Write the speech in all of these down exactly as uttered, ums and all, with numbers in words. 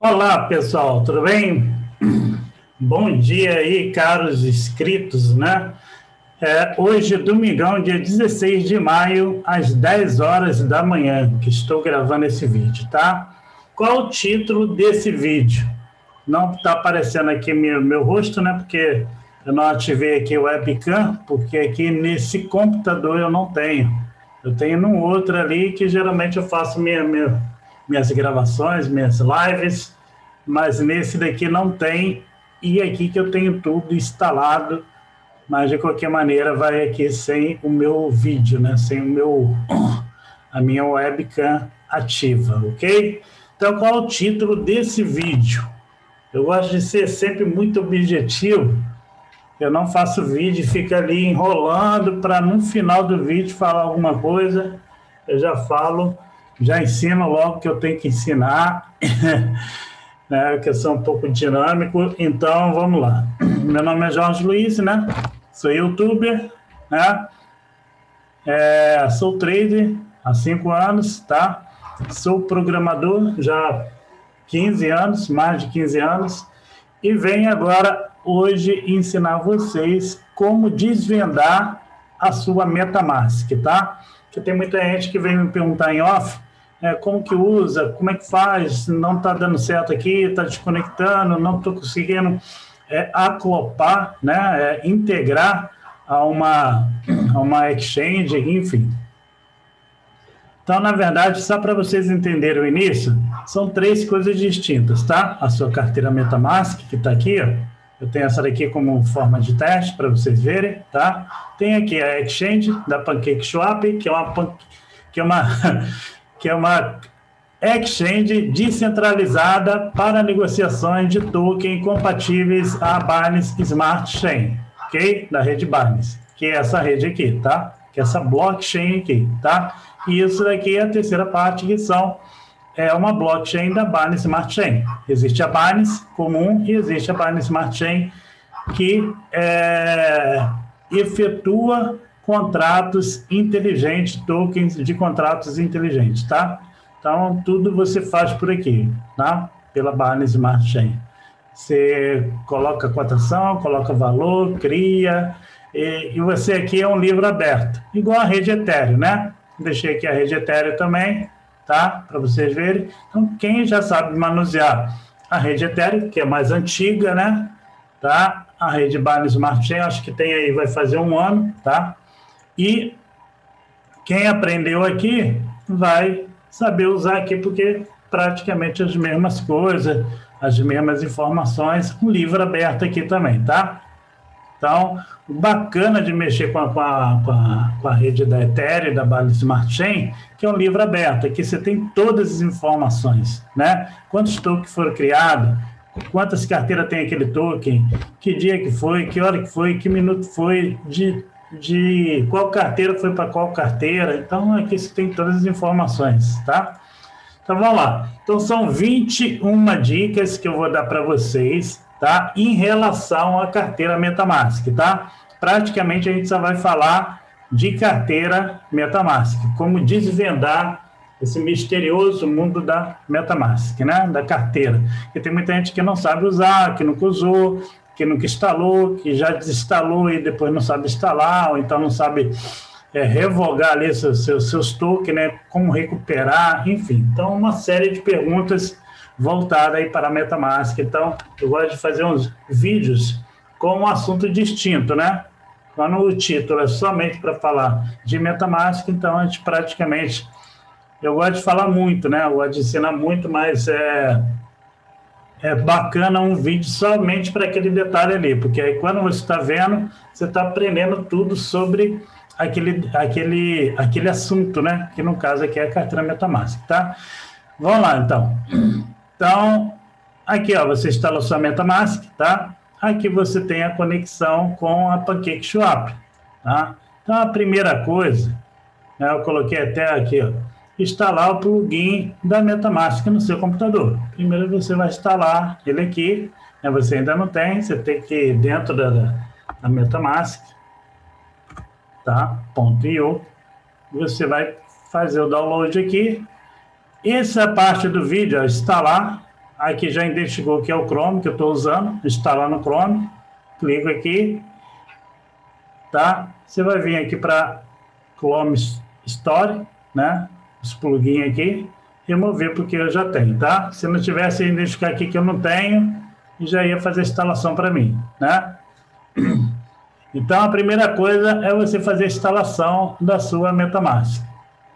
Olá, pessoal, tudo bem? Bom dia aí, caros inscritos, né? É, hoje, domingão, dia dezesseis de maio, às dez horas da manhã, que estou gravando esse vídeo, tá? Qual o título desse vídeo? Não está aparecendo aqui meu, meu rosto, né? Porque eu não ativei aqui o webcam, porque aqui nesse computador eu não tenho. Eu tenho num outro ali que geralmente eu faço minha, minha, minhas gravações, minhas lives, mas nesse daqui não tem, e aqui que eu tenho tudo instalado, mas de qualquer maneira vai aqui sem o meu vídeo, né? Sem o meu, a minha webcam ativa, ok? Então, qual é o título desse vídeo? Eu gosto de ser sempre muito objetivo. Eu não faço vídeo e fico ali enrolando para no final do vídeo falar alguma coisa. Eu já falo, já ensino logo que eu tenho que ensinar, né? Que eu sou um pouco dinâmico. Então, vamos lá. Meu nome é Jorge Luiz, né? Sou youtuber, né? É, sou trader há cinco anos, tá? Sou programador já há quinze anos, mais de quinze anos, e venho agora, hoje, ensinar vocês como desvendar a sua MetaMask, tá? Porque tem muita gente que vem me perguntar em off, é, como que usa, como é que faz, não está dando certo aqui, está desconectando, não estou conseguindo é, acoplar, né, é, integrar a uma, a uma exchange, enfim. Então, na verdade, só para vocês entenderem o início, são três coisas distintas, tá? A sua carteira MetaMask, que está aqui, ó, eu tenho essa daqui como forma de teste para vocês verem, tá? Tem aqui a exchange da PancakeSwap, que é uma, que é uma, que é uma exchange descentralizada para negociações de token compatíveis à Binance Smart Chain, ok? Da rede Binance, que é essa rede aqui, tá? Que é essa blockchain aqui, tá? E isso daqui é a terceira parte, que são é uma blockchain da Binance Smart Chain. Existe a Binance comum e existe a Binance Smart Chain, que é, efetua contratos inteligentes, tokens de contratos inteligentes, tá? Então, tudo você faz por aqui, tá? Pela Binance Smart Chain. Você coloca cotação, coloca valor, cria, e, e você aqui é um livro aberto, igual a rede Ethereum, né? Deixei aqui a rede Ethereum também, tá? Para vocês verem. Então, quem já sabe manusear a rede Ethereum, que é mais antiga, né? Tá? A rede Binance Smart Chain, acho que tem aí, vai fazer um ano, tá? E quem aprendeu aqui vai saber usar aqui, porque praticamente as mesmas coisas, as mesmas informações, um livro aberto aqui também, tá? Então, o bacana de mexer com a, com a, com a, com a rede da Ethereum, da Binance Smart Chain, que é um livro aberto, aqui você tem todas as informações, né? Quantos tokens foram criados, quantas carteiras tem aquele token, que dia que foi, que hora que foi, que minuto foi, de, de qual carteira foi para qual carteira. Então, aqui você tem todas as informações, tá? Então, vamos lá. Então, são vinte e uma dicas que eu vou dar para vocês, tá? Em relação à carteira MetaMask, tá? Praticamente a gente só vai falar de carteira MetaMask, como desvendar esse misterioso mundo da MetaMask, né? Da carteira. Porque tem muita gente que não sabe usar, que nunca usou, que nunca instalou, que já desinstalou e depois não sabe instalar, ou então não sabe é, revogar ali seus, seus, seus tokens, né? Como recuperar, enfim. Então, uma série de perguntas voltada aí para a MetaMask. Então, eu gosto de fazer uns vídeos com um assunto distinto, né? Quando o título é somente para falar de MetaMask, então a gente praticamente, eu gosto de falar muito, né? Eu gosto de ensinar muito, mas é, é bacana um vídeo somente para aquele detalhe ali, porque aí quando você está vendo, você está aprendendo tudo sobre aquele, aquele, aquele assunto, né? Que no caso aqui é a carteira MetaMask, tá? Vamos lá, então. Então, aqui, ó, você instala sua MetaMask, tá? Aqui você tem a conexão com a PancakeSwap, tá? Então, a primeira coisa, né, eu coloquei até aqui, ó, instalar o plugin da MetaMask no seu computador. Primeiro você vai instalar ele aqui, né, você ainda não tem, você tem que ir dentro da, da MetaMask, tá? .io. Você vai fazer o download aqui. Essa parte do vídeo, ó, instalar Aqui já identificou que é o Chrome que eu estou usando, instalar no Chrome, clico aqui, tá? Você vai vir aqui para Chrome Store, né? Os plugins aqui, remover porque eu já tenho, tá? Se não tivesse, identificar aqui que eu não tenho, já ia fazer a instalação para mim, né? Então, a primeira coisa é você fazer a instalação da sua MetaMask.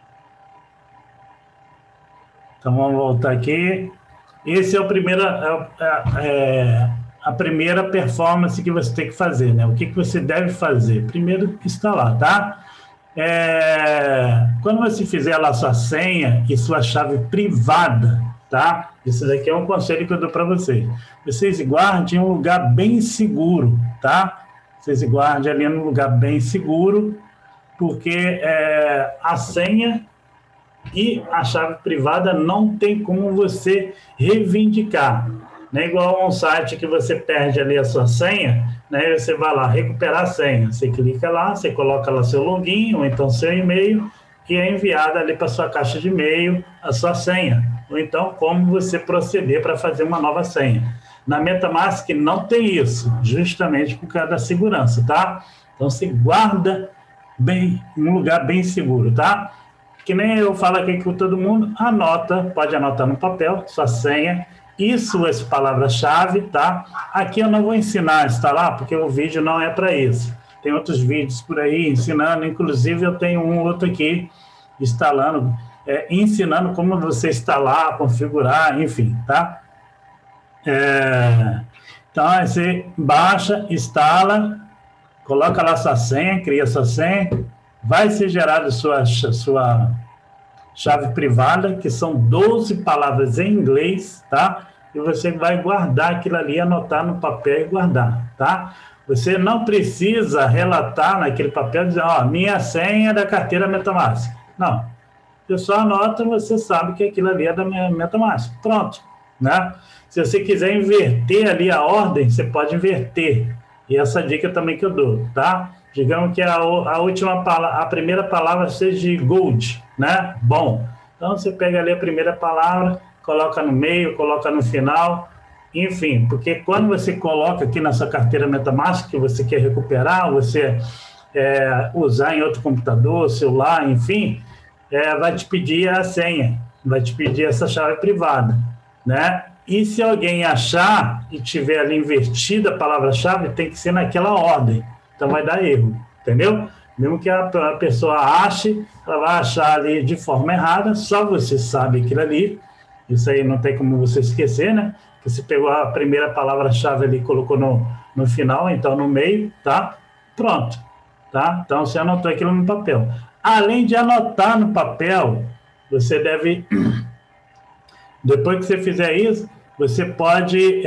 Então, vamos voltar aqui. Esse é o primeiro, é, é, a primeira performance que você tem que fazer, né? O que, que você deve fazer? Primeiro, instalar, tá? É, quando você fizer lá sua senha e sua chave privada, tá? Isso daqui é um conselho que eu dou para vocês. Vocês guardem em um lugar bem seguro, tá? Vocês guardem ali num lugar bem seguro, porque é, a senha e a chave privada não tem como você reivindicar. Não é igual a um site que você perde ali a sua senha, né? Você vai lá recuperar a senha. Você clica lá, você coloca lá seu login ou então seu e-mail e é enviada ali para sua caixa de e-mail a sua senha. Ou então como você proceder para fazer uma nova senha. Na MetaMask não tem isso, justamente por causa da segurança, tá? Então você guarda bem, em um lugar bem seguro, tá? Que nem eu falo aqui com todo mundo, anota, pode anotar no papel, sua senha e suas palavras-chave, tá? Aqui eu não vou ensinar a instalar, porque o vídeo não é para isso. Tem outros vídeos por aí ensinando, inclusive eu tenho um outro aqui instalando, é, ensinando como você instalar, configurar, enfim, tá? É, então, aí você baixa, instala, coloca lá sua senha, cria sua senha, vai ser gerada sua, sua chave privada, que são doze palavras em inglês, tá? E você vai guardar aquilo ali, anotar no papel e guardar, tá? Você não precisa relatar naquele papel, dizer, ó, minha senha é da carteira MetaMask. Não. Você só anota, você sabe que aquilo ali é da minha MetaMask. Pronto, né? Se você quiser inverter ali a ordem, você pode inverter. E essa dica também que eu dou, tá? Digamos que a, a última palavra, a primeira palavra seja gold, né? Bom. Então, você pega ali a primeira palavra, coloca no meio, coloca no final, enfim, porque quando você coloca aqui na sua carteira MetaMask, que você quer recuperar, você é, usar em outro computador, celular, enfim, é, vai te pedir a senha, vai te pedir essa chave privada, né? E se alguém achar e tiver ali invertida a palavra-chave, tem que ser naquela ordem. Então vai dar erro, entendeu? Mesmo que a, a pessoa ache, ela vai achar ali de forma errada, só você sabe aquilo ali. Isso aí não tem como você esquecer, né? Que você pegou a primeira palavra-chave ali e colocou no, no final, então no meio, tá? Pronto, tá? Então você anotou aquilo no papel. Além de anotar no papel, você deve... Depois que você fizer isso, você pode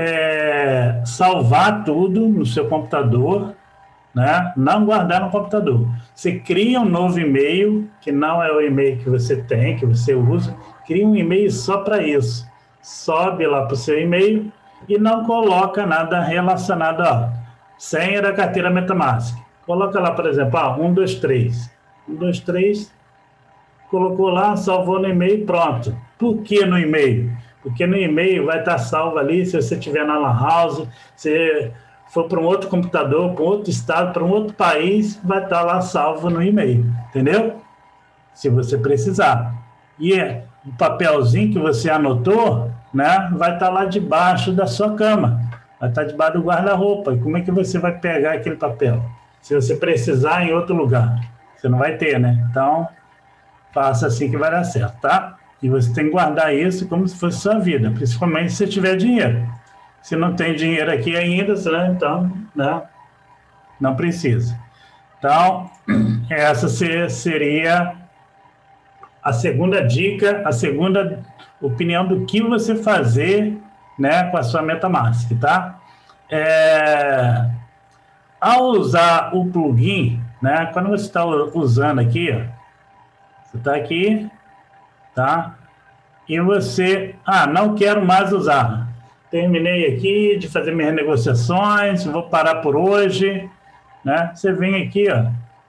é, salvar tudo no seu computador, né? Não guardar no computador. Você cria um novo e-mail, que não é o e-mail que você tem, que você usa, cria um e-mail só para isso. Sobe lá para o seu e-mail e não coloca nada relacionado a senha da carteira MetaMask. Coloca lá, por exemplo, ah, um, dois, três. um, dois, três, colocou lá, salvou no e-mail, pronto. Por que no e-mail? Porque no e-mail vai estar salvo ali, se você estiver na Lan House, se for para um outro computador, para um outro estado, para um outro país, vai estar lá salvo no e-mail, entendeu? Se você precisar. E é, o papelzinho que você anotou, né, vai estar lá debaixo da sua cama, vai estar debaixo do guarda-roupa. E como é que você vai pegar aquele papel? Se você precisar em outro lugar, você não vai ter, né? Então, faça assim que vai dar certo, tá? E você tem que guardar isso como se fosse sua vida, principalmente se você tiver dinheiro. Se não tem dinheiro aqui ainda, né, então, né, não precisa. Então, essa seria a segunda dica, a segunda opinião do que você fazer, né, com a sua MetaMask, tá? É, ao usar o plugin, né, quando você está usando aqui, ó, você está aqui, tá? E você, ah, não quero mais usar. Terminei aqui de fazer minhas negociações, vou parar por hoje, né? Você vem aqui, ó,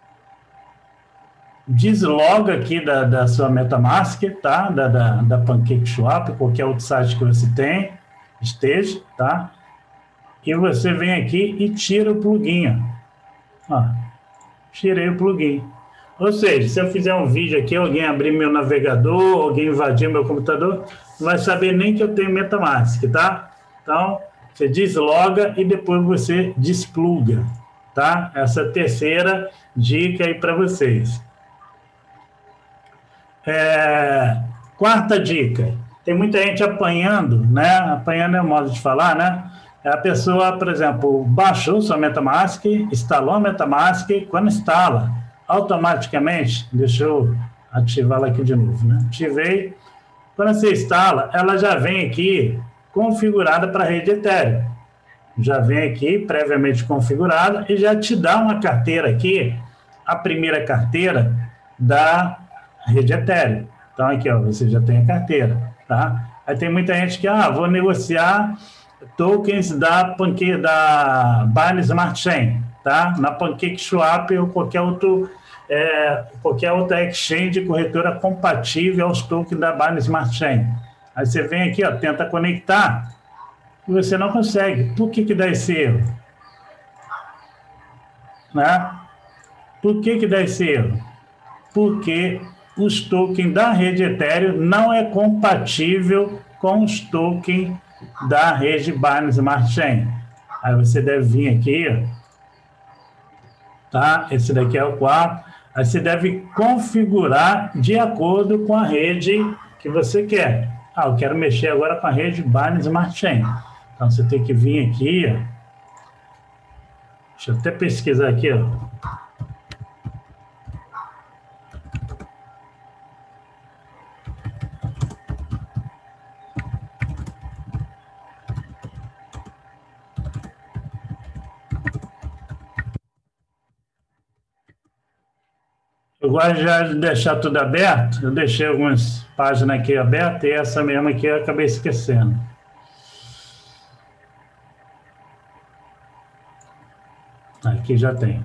desloga aqui da, da sua MetaMask, tá? Da, da, da PancakeSwap, qualquer outro site que você tem, esteja, tá? E você vem aqui e tira o plugin, ó. Ó, tirei o plugin. Ou seja, se eu fizer um vídeo aqui, alguém abrir meu navegador, alguém invadir meu computador, não vai saber nem que eu tenho MetaMask, tá? Então, você desloga e depois você despluga, tá? Essa é a terceira dica aí para vocês. É, quarta dica. Tem muita gente apanhando, né? Apanhando é o modo de falar, né? A pessoa, por exemplo, baixou sua MetaMask, instalou a MetaMask, quando instala, automaticamente, deixa eu ativá-la aqui de novo, né? Ativei. Quando você instala, ela já vem aqui configurada para a rede Ethereum. Já vem aqui previamente configurada e já te dá uma carteira aqui, a primeira carteira da rede Ethereum. Então aqui, ó, você já tem a carteira, tá? Aí tem muita gente que, ah, vou negociar tokens da Pancake, da Binance Smart Chain, tá? Na PancakeSwap ou qualquer outro, é, qualquer outra exchange corretora compatível aos tokens da Binance Smart Chain. Aí você vem aqui, ó, tenta conectar e você não consegue. Por que que dá esse erro? Né? Por que que dá esse erro? Porque os tokens da rede Ethereum não é compatível com os tokens da rede Binance Smart Chain. Aí você deve vir aqui, tá? Esse daqui é o quarto. Aí você deve configurar de acordo com a rede que você quer. Ah, eu quero mexer agora com a rede Binance Smart Chain. Então você tem que vir aqui, ó. Deixa eu até pesquisar aqui, ó. Eu gosto já de deixar tudo aberto. Eu deixei algumas páginas aqui abertas e essa mesma aqui eu acabei esquecendo. Aqui já tem.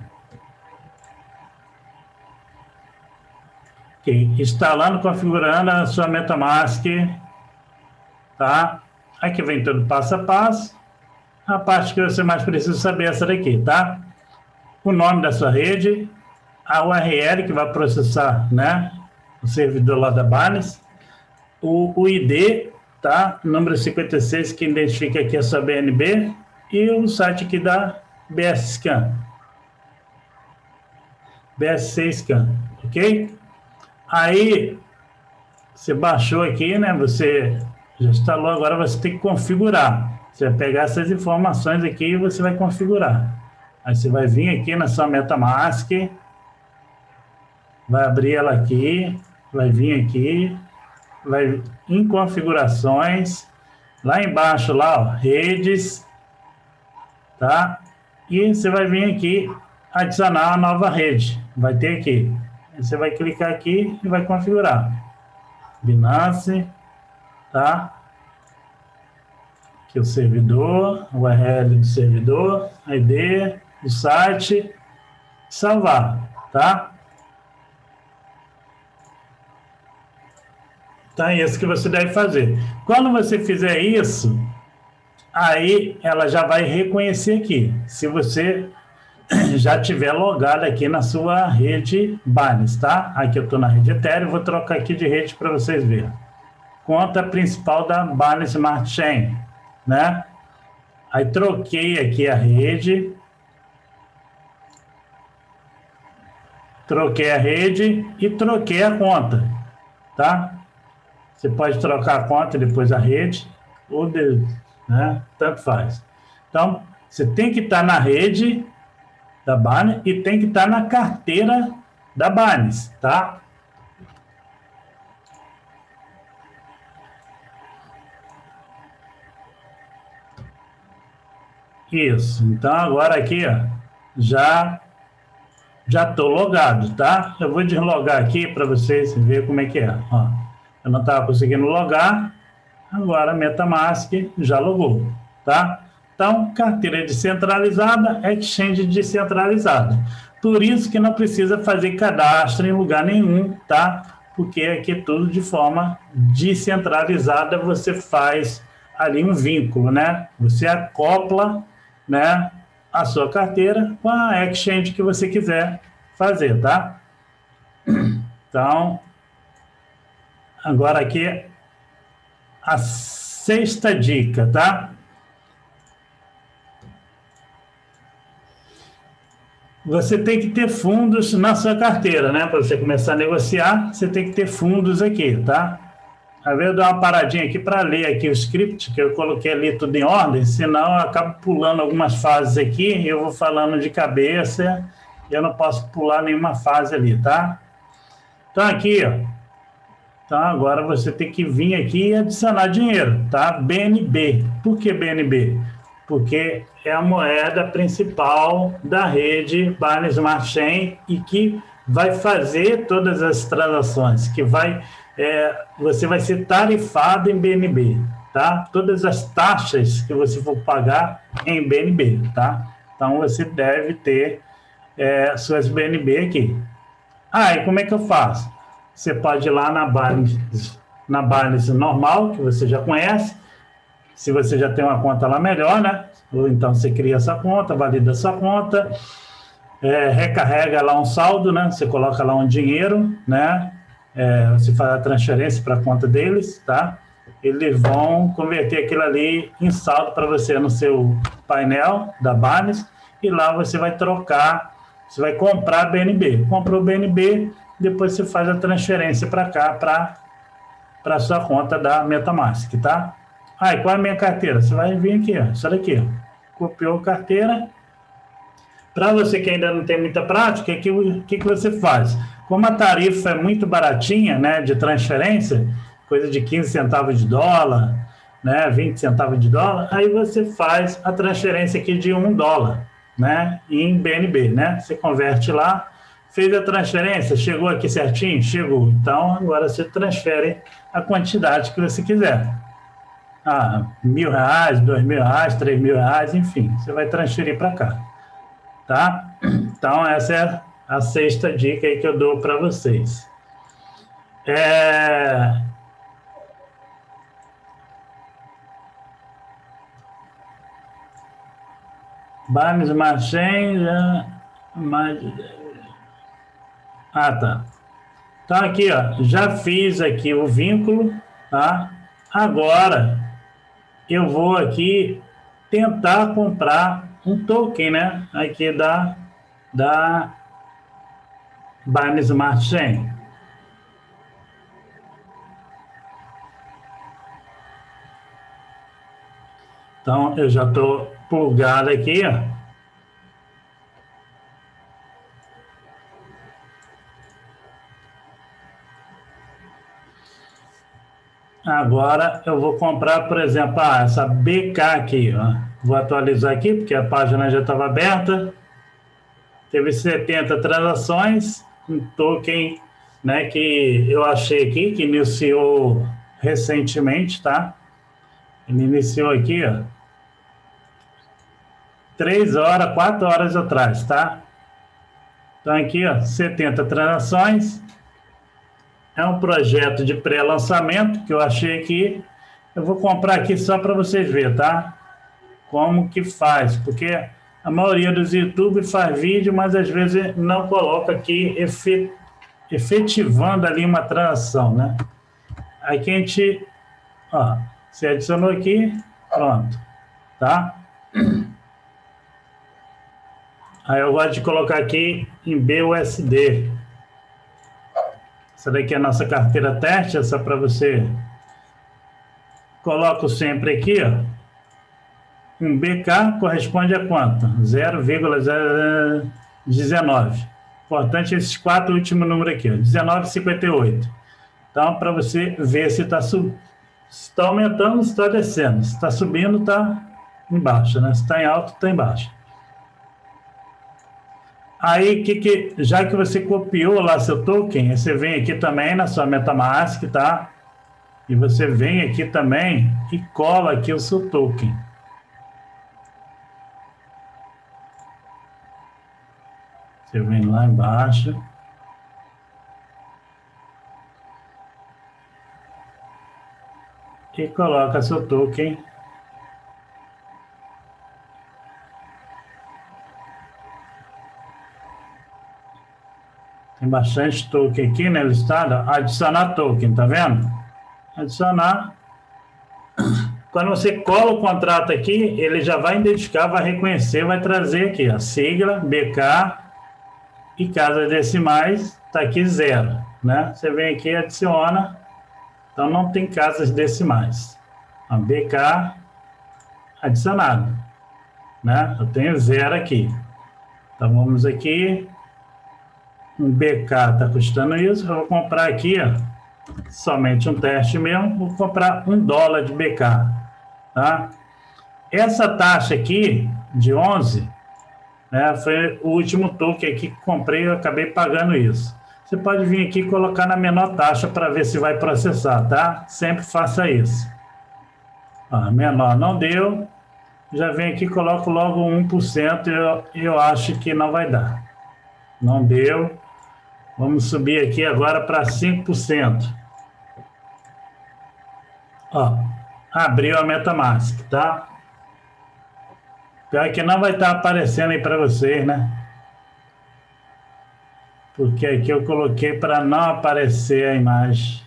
Okay. Instalando, configurando a sua MetaMask. Tá? Aqui vem todo passo a passo. A parte que você mais precisa saber é essa daqui, tá? O nome da sua rede, a U R L que vai processar, né, o servidor lá da Binance, o, o I D, tá? Número cinquenta e seis que identifica aqui a sua B N B e o site aqui da B S Scan. B S C Scan, ok? Aí, você baixou aqui, né? Você já instalou, agora você tem que configurar. Você vai pegar essas informações aqui e você vai configurar. Aí você vai vir aqui na sua MetaMask, vai abrir ela aqui, vai vir aqui, vai em configurações, lá embaixo, lá, ó, redes, tá? E você vai vir aqui, adicionar a nova rede, vai ter aqui. Aí você vai clicar aqui e vai configurar. Binance, tá? Aqui o servidor, o U R L do servidor, I D do site, salvar, tá? Então, é isso que você deve fazer. Quando você fizer isso, aí ela já vai reconhecer aqui. Se você já tiver logado aqui na sua rede Binance, tá? Aqui eu estou na rede Ethereum, vou trocar aqui de rede para vocês verem. Conta principal da Binance Smart Chain, né? Aí troquei aqui a rede. Troquei a rede e troquei a conta, tá? Você pode trocar a conta e depois a rede, ou de, né? Tanto faz. Então, você tem que estar na rede da Binance e tem que estar na carteira da Binance, tá? Isso. Então, agora aqui, ó, já já estou logado, tá? Eu vou deslogar aqui para vocês verem como é que é, ó. Eu não estava conseguindo logar, agora a MetaMask já logou, tá? Então, carteira descentralizada, exchange descentralizada. Por isso que não precisa fazer cadastro em lugar nenhum, tá? Porque aqui é tudo de forma descentralizada, você faz ali um vínculo, né? Você acopla, né, a sua carteira com a exchange que você quiser fazer, tá? Então, agora aqui a sexta dica, tá? Você tem que ter fundos na sua carteira, né? Para você começar a negociar, você tem que ter fundos aqui, tá? Às vezes eu dou uma paradinha aqui para ler aqui o script, que eu coloquei ali tudo em ordem, senão eu acabo pulando algumas fases aqui e eu vou falando de cabeça e eu não posso pular nenhuma fase ali, tá? Então aqui, ó. Então agora você tem que vir aqui e adicionar dinheiro, tá? B N B. Por que B N B? Porque é a moeda principal da rede Binance Smart Chain e que vai fazer todas as transações, que vai, é, você vai ser tarifado em B N B, tá? Todas as taxas que você for pagar em B N B, tá? Então você deve ter é, suas B N B aqui. Ah, e como é que eu faço? Você pode ir lá na Binance, na Binance normal, que você já conhece. Se você já tem uma conta lá, melhor, né? Ou então você cria essa conta, valida essa conta, é, recarrega lá um saldo, né? Você coloca lá um dinheiro, né? É, você faz a transferência para a conta deles, tá? Eles vão converter aquilo ali em saldo para você no seu painel da Binance e lá você vai trocar, você vai comprar B N B. Comprou B N B, depois você faz a transferência para cá, para a sua conta da MetaMask, tá? Ah, e qual é a minha carteira? Você vai vir aqui, ó, isso daqui, ó. Copiou a carteira. Para você que ainda não tem muita prática, o que, que, que você faz? Como a tarifa é muito baratinha, né, de transferência, coisa de quinze centavos de dólar, né, vinte centavos de dólar, aí você faz a transferência aqui de um dólar, né, em B N B, né? Você converte lá, fez a transferência, chegou aqui certinho? Chegou. Então, agora você transfere a quantidade que você quiser. Ah, mil reais, dois mil reais, três mil reais, enfim, você vai transferir para cá, tá? Então, essa é a sexta dica aí que eu dou para vocês. É... Binance Smart Chain, já... mais... Ah, tá. Então, aqui, ó, já fiz aqui o vínculo, tá? Agora, eu vou aqui tentar comprar um token, né? Aqui da, da Binance Smart Chain. Então, eu já estou plugado aqui, ó. Agora eu vou comprar, por exemplo, ah, essa B K aqui, ó. Vou atualizar aqui, porque a página já estava aberta. Teve setenta transações, um token, né, que eu achei aqui, que iniciou recentemente, tá? Ele iniciou aqui, ó, três horas, quatro horas atrás, tá? Então aqui, ó, setenta transações. É um projeto de pré-lançamento que eu achei aqui. Eu vou comprar aqui só para vocês verem, tá? Como que faz, porque a maioria dos YouTube faz vídeo, mas às vezes não coloca aqui efetivando ali uma transação, né? Aqui a gente, ó, você adicionou aqui, pronto, tá? Aí eu gosto de colocar aqui em B U S D. Essa daqui é a nossa carteira teste, essa para você. Coloco sempre aqui, ó. Um B K corresponde a quanto? zero vírgula zero dezenove. Importante esses quatro últimos números aqui, ó. dezenove vírgula cinquenta e oito. Então, para você ver se está sub... se tá aumentando, se está descendo. Se está subindo, está embaixo, né? Se está em alto, está embaixo. Aí, que que, já que você copiou lá seu token, você vem aqui também na sua MetaMask, tá? E você vem aqui também e cola aqui o seu token. Você vem lá embaixo. e coloca seu token. Tem bastante token aqui, né, listado. Adicionar token, tá vendo? Adicionar. Quando você cola o contrato aqui, ele já vai identificar, vai reconhecer, vai trazer aqui a sigla, B K e casas decimais, tá aqui zero, né? Você vem aqui e adiciona, então não tem casas decimais. A B K adicionado, né? Eu tenho zero aqui. Então vamos aqui, um B K está custando isso, eu vou comprar aqui, ó, somente um teste mesmo, vou comprar um dólar de B K, tá? Essa taxa aqui, de onze, né, foi o último token aqui que comprei, eu acabei pagando isso. Você pode vir aqui e colocar na menor taxa para ver se vai processar, tá? Sempre faça isso. Ó, menor não deu, já vem aqui e coloco logo um por cento, eu, eu acho que não vai dar. Não deu. Vamos subir aqui agora para cinco por cento. Ó, abriu a MetaMask, tá? Pior que não vai estar aparecendo aí para vocês, né? Porque aqui eu coloquei para não aparecer a imagem.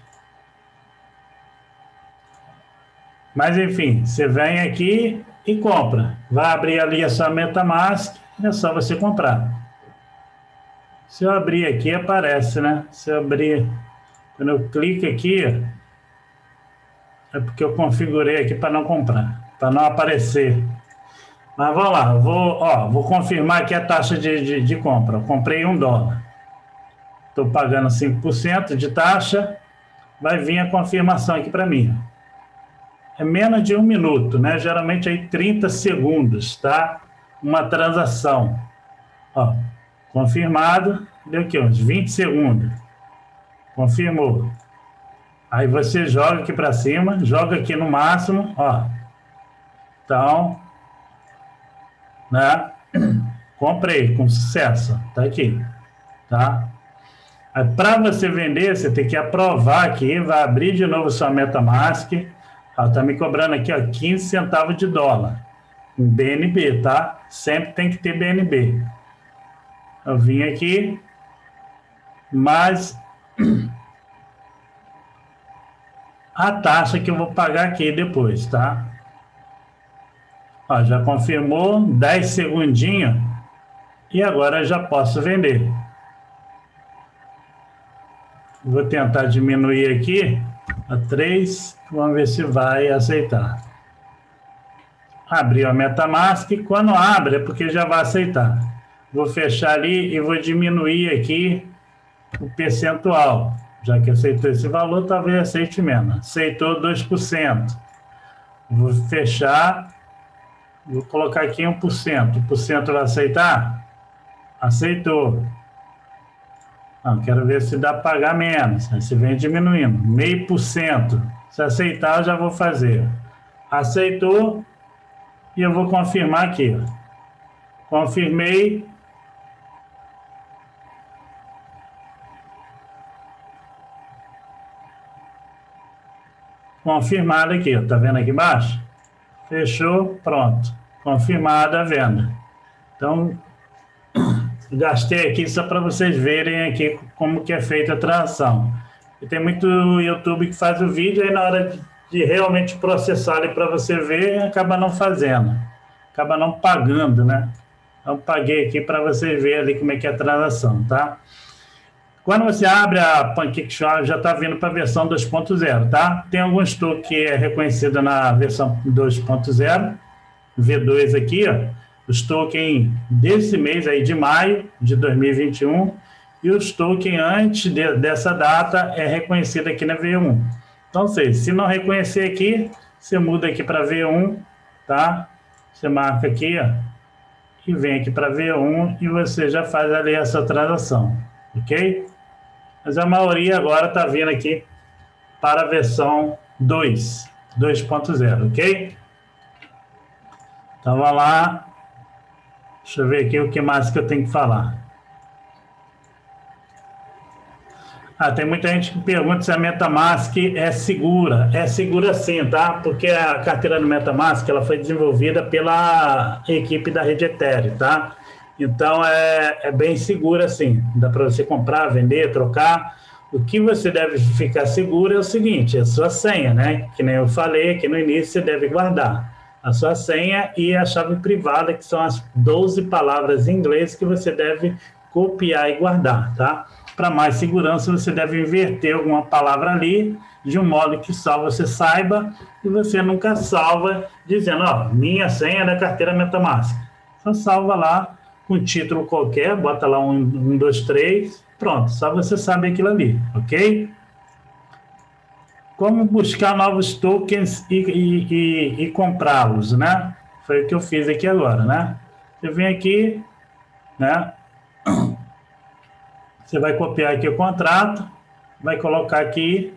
Mas enfim, você vem aqui e compra. Vai abrir ali a sua MetaMask, é só você comprar. Se eu abrir aqui, aparece, né? Se eu abrir, quando eu clico aqui, é porque eu configurei aqui para não comprar, para não aparecer. Mas vamos lá, vou, ó, vou confirmar aqui a taxa de, de, de compra. Eu comprei um dólar. Estou pagando cinco por cento de taxa. Vai vir a confirmação aqui para mim. É menos de um minuto, né? Geralmente aí trinta segundos, tá? Uma transação. Ó, confirmado. Deu aqui uns vinte segundos. Confirmou. Aí você joga aqui para cima, joga aqui no máximo, ó. Então, né? Comprei com sucesso. Tá aqui, tá? Para você vender, você tem que aprovar aqui, vai abrir de novo sua MetaMask. Está me cobrando aqui, ó, quinze centavos de dólar. Em B N B, tá? Sempre tem que ter B N B. Eu vim aqui, mas a taxa que eu vou pagar aqui depois, tá? Ó, já confirmou, dez segundinhos, e agora eu já posso vender. Vou tentar diminuir aqui a três, vamos ver se vai aceitar. Abriu a MetaMask, quando abre é porque já vai aceitar. Vou fechar ali e vou diminuir aqui o percentual. Já que aceitou esse valor, talvez aceite menos. Aceitou dois por cento. Vou fechar, vou colocar aqui um por cento. um por cento vai aceitar? Aceitou. Não, quero ver se dá para pagar menos. Aí você vem diminuindo. Meio por cento. Se aceitar, eu já vou fazer. Aceitou. E eu vou confirmar aqui. Confirmei. Confirmado aqui. Tá vendo aqui embaixo? Fechou. Pronto. Confirmada a venda. Então, gastei aqui só para vocês verem aqui como que é feita a transação. E tem muito YouTube que faz o vídeo, aí na hora de, de realmente processar ali para você ver, acaba não fazendo. Acaba não pagando, né? Então, paguei aqui para vocês verem ali como é que é a transação, tá? Quando você abre a PancakeSwap, já está vindo para a versão dois ponto zero, tá? Tem alguns tokens que é reconhecido na versão dois ponto zero, V dois aqui, ó. Os tokens desse mês aí de maio de dois mil e vinte e um e os tokens antes de, dessa data é reconhecido aqui na V um. Então, seja, se não reconhecer aqui, você muda aqui para V um, tá? Você marca aqui, ó, e vem aqui para V um e você já faz ali essa transação, ok? Mas a maioria agora está vindo aqui para a versão dois, dois ponto zero, ok? Então, vamos lá. Deixa eu ver aqui o que mais que eu tenho que falar. Ah, tem muita gente que pergunta se a MetaMask é segura. É segura sim, tá? Porque a carteira do MetaMask ela foi desenvolvida pela equipe da rede Ethereum, tá? Então é, é bem segura sim. Dá para você comprar, vender, trocar. O que você deve ficar seguro é o seguinte: é a sua senha, né? Que nem eu falei aqui no início, você deve guardar a sua senha e a chave privada, que são as doze palavras em inglês que você deve copiar e guardar, tá? Para mais segurança, você deve inverter alguma palavra ali, de um modo que só você saiba e você nunca salva dizendo, ó, minha senha é da carteira MetaMask. Só salva lá com um título qualquer, bota lá um, um, dois, três, pronto, só você sabe aquilo ali, ok? Como buscar novos tokens e, e, e, e comprá-los, né? Foi o que eu fiz aqui agora, né? Você vem aqui, né? Você vai copiar aqui o contrato, vai colocar aqui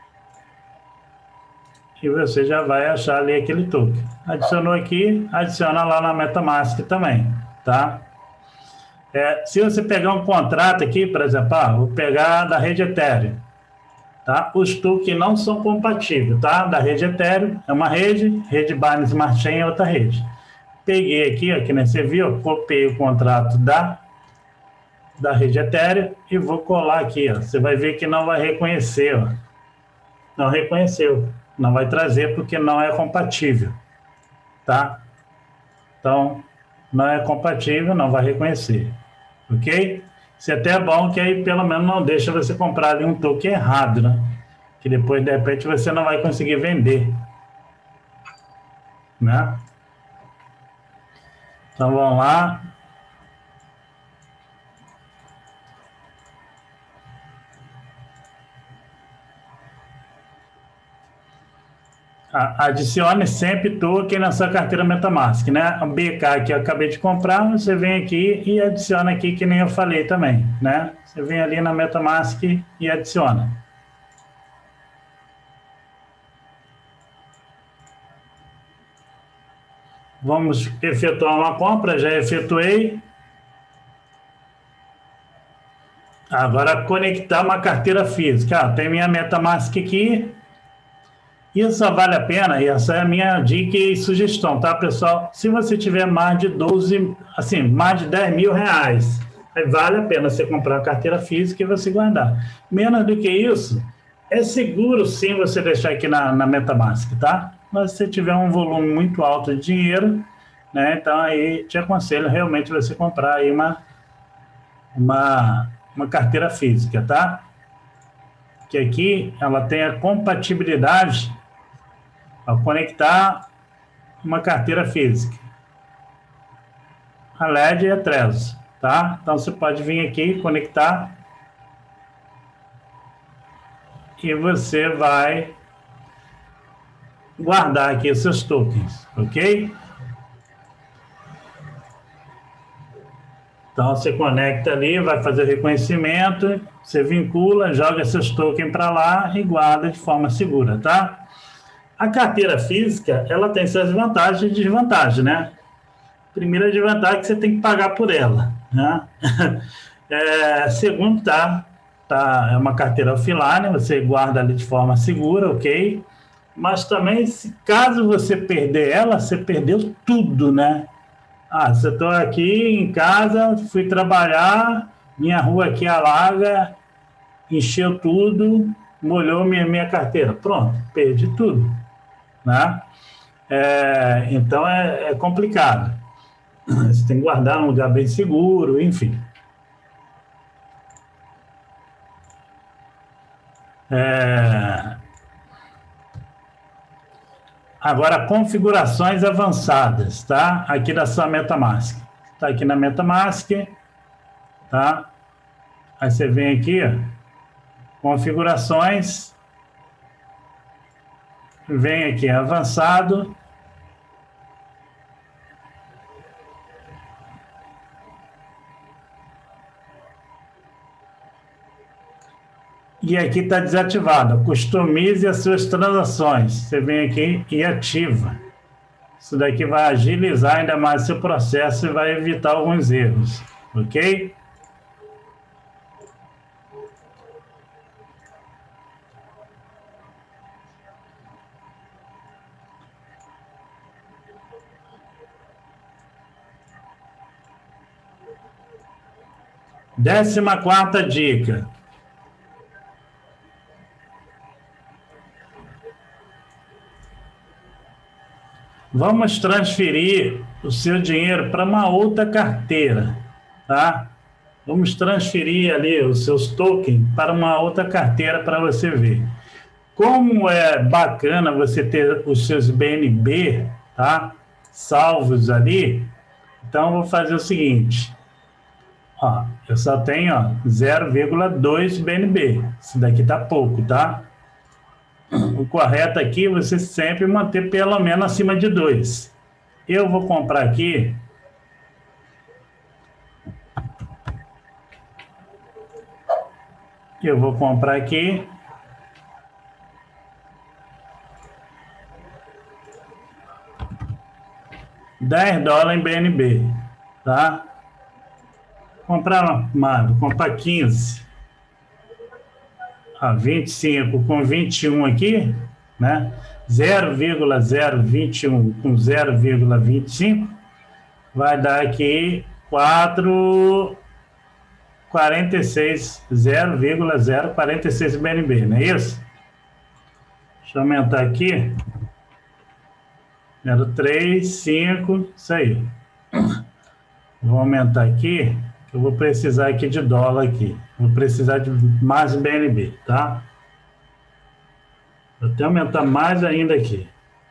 e você já vai achar ali aquele token. Adicionou aqui, adiciona lá na MetaMask também, tá? É, se você pegar um contrato aqui, por exemplo, ah, vou pegar da rede Ethereum, tá? Os tokens não são compatíveis, tá? Da rede Ethereum é uma rede, rede Binance Smart Chain é outra rede. Peguei aqui, ó, que nem você viu, copiei o contrato da da rede Ethereum e vou colar aqui, ó. Você vai ver que não vai reconhecer, ó. Não reconheceu, não vai trazer porque não é compatível, tá? Então, não é compatível, não vai reconhecer, ok? Isso é até bom que aí pelo menos não deixa você comprar ali um token errado, né? Que depois de repente você não vai conseguir vender, né? Então vamos lá. Adicione sempre token na sua carteira MetaMask, né? O B K que eu acabei de comprar, você vem aqui e adiciona aqui, que nem eu falei também, né? Você vem ali na MetaMask e adiciona. Vamos efetuar uma compra, já efetuei. Agora, conectar uma carteira física. Ah, tem minha MetaMask aqui. Isso vale a pena, e essa é a minha dica e sugestão, tá, pessoal? Se você tiver mais de doze, assim, mais de dez mil reais, aí vale a pena você comprar uma carteira física e você guardar. Menos do que isso, é seguro sim você deixar aqui na, na MetaMask, tá? Mas se você tiver um volume muito alto de dinheiro, né, então aí te aconselho realmente você comprar aí uma, uma, uma carteira física, tá? Que aqui ela tem a compatibilidade ao conectar uma carteira física, a L E D e a Trezor, tá? Então você pode vir aqui conectar e você vai guardar aqui os seus tokens, ok? Então você conecta ali, vai fazer o reconhecimento, você vincula, joga seus tokens para lá e guarda de forma segura, tá? A carteira física, ela tem suas vantagens e desvantagens, né? Primeira desvantagem é que você tem que pagar por ela, né? É, segundo, tá, tá, é uma carteira offline, você guarda ali de forma segura, ok? Mas também, se caso você perder ela, você perdeu tudo, né? Ah, se eu estou aqui em casa, fui trabalhar, minha rua aqui alaga, encheu tudo, molhou minha, minha carteira. Pronto, perdi tudo, né? É, então é, é complicado. Você tem que guardar num lugar bem seguro, enfim. É... Agora, configurações avançadas, tá? Aqui da sua MetaMask. Tá aqui na MetaMask, tá? Aí você vem aqui, ó, configurações, vem aqui avançado. E aqui está desativado. Customize as suas transações. Você vem aqui e ativa. Isso daqui vai agilizar ainda mais seu processo e vai evitar alguns erros. Ok? Décima quarta dica. Vamos transferir o seu dinheiro para uma outra carteira, tá? Vamos transferir ali os seus tokens para uma outra carteira para você ver. Como é bacana você ter os seus B N B, tá? Salvos ali. Então, eu vou fazer o seguinte. Ó, eu só tenho ó, zero vírgula dois B N B. Isso daqui tá pouco, tá? O correto aqui é você sempre manter pelo menos acima de dois. Eu vou comprar aqui. Eu vou comprar aqui. dez dólares em B N B, tá? Comprar mais, vou comprar quinze. A vinte e cinco com vinte e um aqui, né? zero vírgula zero vinte e um com zero vírgula vinte e cinco vai dar aqui quatro quarenta e seis, zero vírgula zero quarenta e seis B N B, não é isso? Deixa eu aumentar aqui. zero três, cinco, isso aí. Vou aumentar aqui. Eu vou precisar aqui de dólar aqui. Vou precisar de mais B N B, tá? Vou até aumentar mais ainda aqui.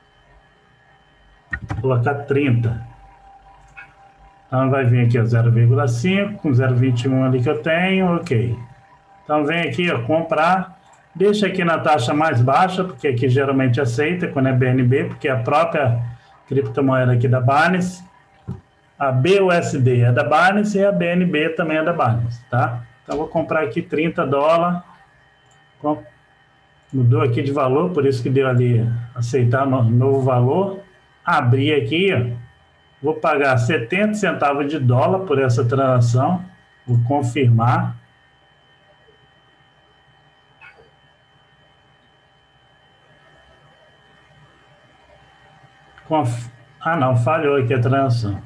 Vou colocar trinta. Então vai vir aqui, zero vírgula cinco com zero vírgula vinte e um ali que eu tenho, ok. Então vem aqui, ó, comprar. Deixa aqui na taxa mais baixa, porque aqui geralmente aceita quando é B N B, porque é a própria criptomoeda aqui da Binance. A B U S D é da Binance e a B N B também é da Binance, tá? Então, vou comprar aqui trinta dólares. Mudou aqui de valor, por isso que deu ali aceitar no novo valor. Abri aqui, ó. Vou pagar setenta centavos de dólar por essa transação. Vou confirmar. Conf... Ah, não, falhou aqui a transação.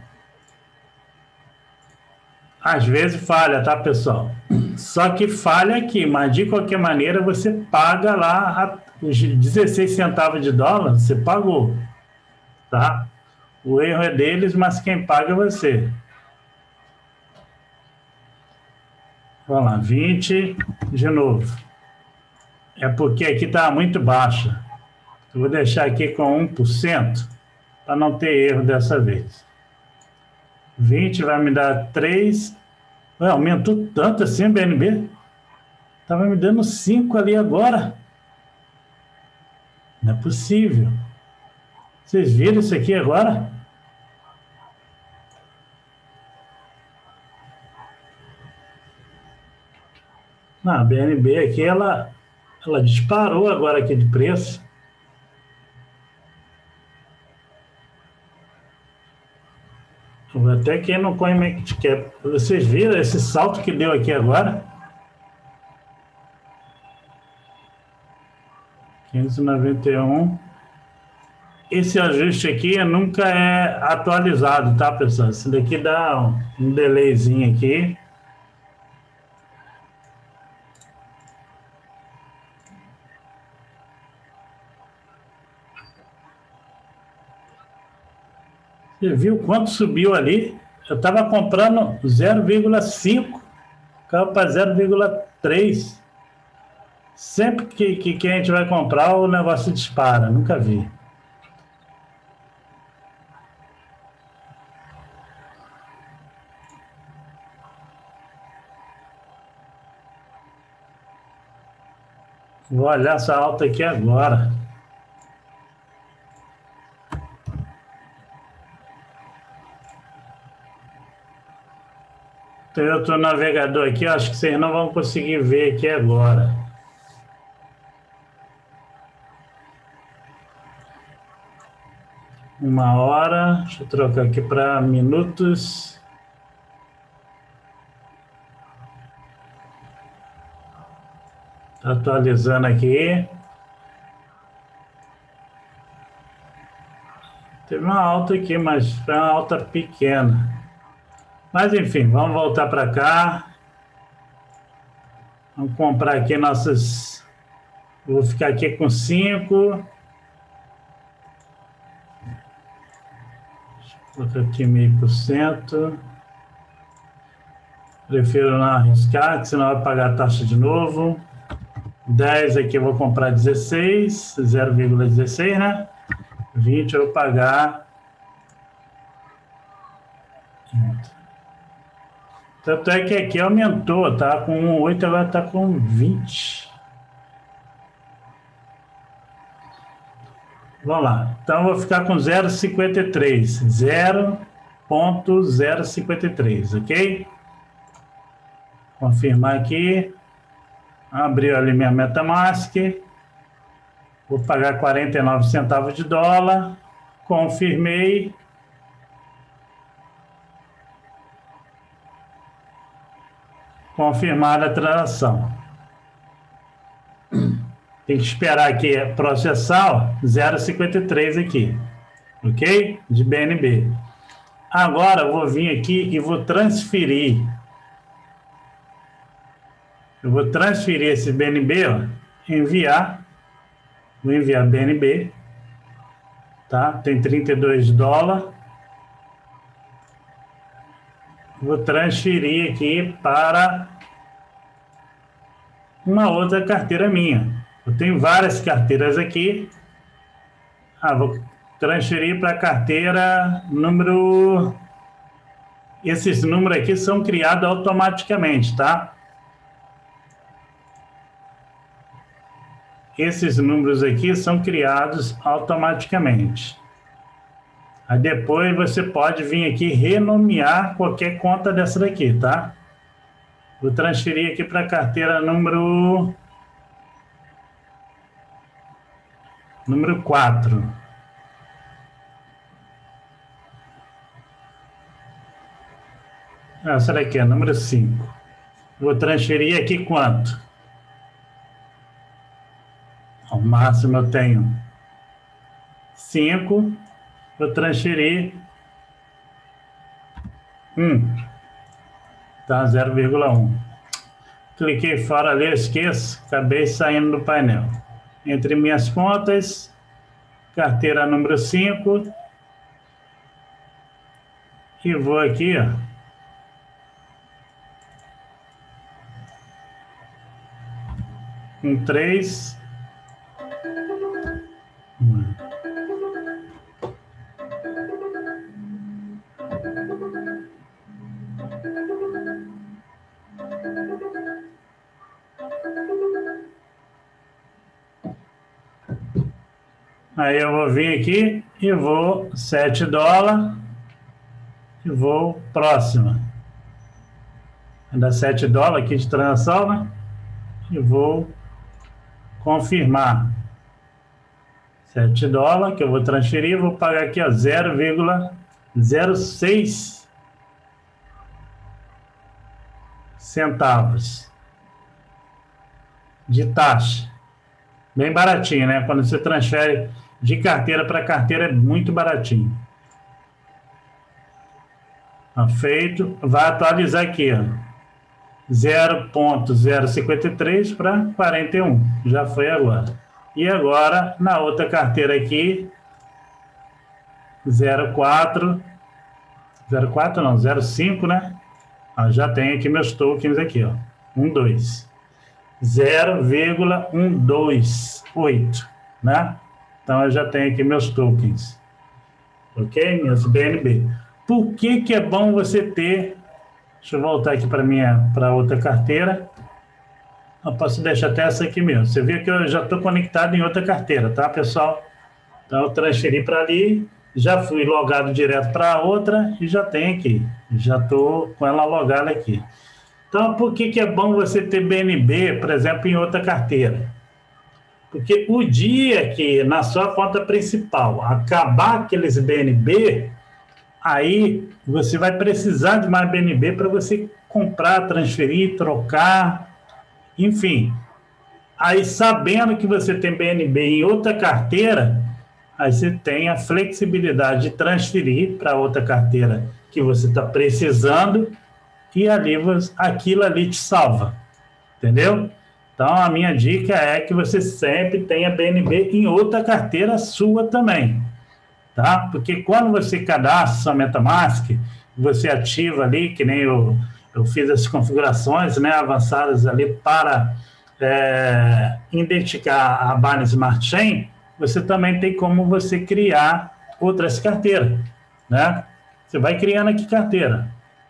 Às vezes falha, tá, pessoal? Só que falha aqui, mas de qualquer maneira você paga lá os dezesseis centavos de dólar, você pagou, tá? O erro é deles, mas quem paga é você. Vamos lá, vinte de novo. É porque aqui está muito baixa. Eu vou deixar aqui com um por cento para não ter erro dessa vez. vinte vai me dar três. Ué, aumentou tanto assim o B N B? Estava me dando cinco ali agora. Não é possível. Vocês viram isso aqui agora? Não, a B N B aqui, ela, ela disparou agora aqui de preço. Até quem não conhece, vocês viram esse salto que deu aqui agora? quinhentos e noventa e um. Esse ajuste aqui nunca é atualizado, tá, pessoal? Isso daqui dá um, um delayzinho aqui. Você viu quanto subiu ali? Eu estava comprando zero vírgula cinco, caiu para zero vírgula três. Sempre que, que, que a gente vai comprar, o negócio dispara. Nunca vi. Vou olhar essa alta aqui agora. Tem outro navegador aqui, acho que vocês não vão conseguir ver aqui agora. Uma hora, deixa eu trocar aqui para minutos. Tá atualizando aqui. Teve uma alta aqui, mas foi uma alta pequena. Mas enfim, vamos voltar para cá. Vamos comprar aqui nossas... Vou ficar aqui com cinco. Vou colocar aqui meio por cento. Prefiro não arriscar, que senão vai pagar a taxa de novo. dez aqui eu vou comprar dezesseis, zero vírgula dezesseis, né? vinte eu vou pagar. Tanto é que aqui aumentou, tá com oito, agora tá com vinte. Vamos lá. Então eu vou ficar com zero vírgula cinquenta e três. zero vírgula zero cinquenta e três, ok? Confirmar aqui. Abriu ali minha MetaMask. Vou pagar quarenta e nove centavos de dólar. Confirmei. Confirmada a transação. Tem que esperar aqui processar, ó, zero vírgula cinquenta e três aqui. Ok? De B N B. Agora eu vou vir aqui e vou transferir. Eu vou transferir esse B N B, ó, enviar. Vou enviar B N B. Tá? Tem trinta e dois dólares. Vou transferir aqui para uma outra carteira minha. Eu tenho várias carteiras aqui. Ah, vou transferir para a carteira número... Esses números aqui são criados automaticamente, tá? Esses números aqui são criados automaticamente. Aí depois você pode vir aqui renomear qualquer conta dessa daqui, tá? Vou transferir aqui para a carteira número... Número quatro. Essa daqui é número cinco. Vou transferir aqui quanto? Ao máximo eu tenho cinco. Vou transferir um. Tá, zero vírgula um. Cliquei fora ali, eu esqueço. Acabei saindo do painel. Entre minhas contas, carteira número cinco. E vou aqui, ó. Um três. Um. Aí eu vou vir aqui e vou sete dólares e vou próxima. Dá sete dólares aqui de transação, né? E vou confirmar. sete dólares que eu vou transferir, vou pagar aqui a zero vírgula zero seis centavos de taxa. Bem baratinho, né? Quando você transfere de carteira para carteira é muito baratinho. Tá feito. Vai atualizar aqui, ó. zero vírgula zero cinquenta e três para quarenta e um. Já foi agora. E agora, na outra carteira aqui, zero quatro, zero quatro não, zero cinco, né? Ah, já tem aqui meus tokens aqui, ó. um, dois. zero vírgula cento e vinte e oito, né? Então eu já tenho aqui meus tokens. Ok? Meus B N B. Por que que é bom você ter... Deixa eu voltar aqui para minha para outra carteira. Eu posso deixar até essa aqui mesmo. Você viu que eu já estou conectado em outra carteira, tá, pessoal? Então eu transferi para ali, já fui logado direto para a outra e já tem aqui. Já estou com ela logada aqui. Então, por que que é bom você ter B N B, por exemplo, em outra carteira? Porque o dia que na sua conta principal acabar aqueles B N B, aí você vai precisar de mais B N B para você comprar, transferir, trocar, enfim. Aí, sabendo que você tem B N B em outra carteira, aí você tem a flexibilidade de transferir para outra carteira que você está precisando e ali, aquilo ali te salva. Entendeu? Então, a minha dica é que você sempre tenha B N B em outra carteira sua também, tá? Porque quando você cadastra sua MetaMask, você ativa ali, que nem eu, eu fiz as configurações, né, avançadas ali para é, identificar a Binance Smart Chain, você também tem como você criar outras carteiras, né? Você vai criando aqui carteira.